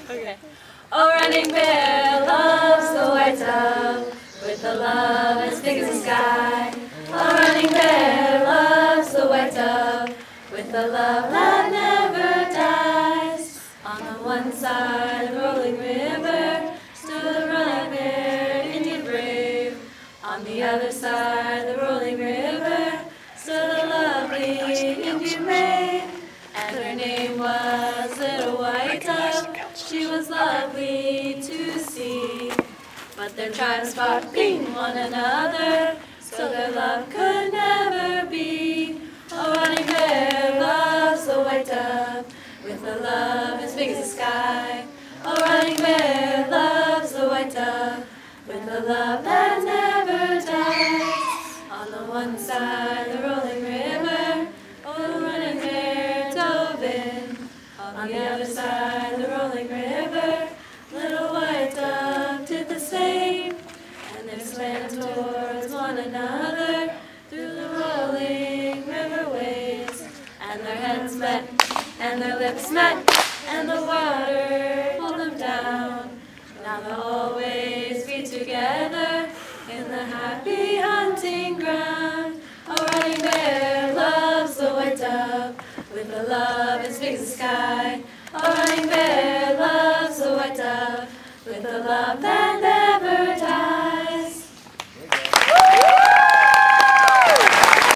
Okay. Oh, running bear loves the white dove with a love as big as the sky. Oh, running bear loves the white dove with a love that never dies. On the one side of the rolling river stood a running bear, Indian brave. On the other side of the rolling river stood a lovely Indian maid, and her name was Little White Dove. She was lovely to see, but their tribes fought between one another, so their love could never be. Oh, running bear loves the white dove with a love as big as the sky. Oh, running bear loves the white dove with a love that never dies. On the one side the rolling river, oh, running bear dove in. On the other side the rolling river, Little White Dove did the same, and they swam towards one another through the rolling river waves, and their heads met, and their lips met, and the water pulled them down. Now they'll always be together in the happy hunting ground. Oh, running bear loves the white dove with a love as big as the sky.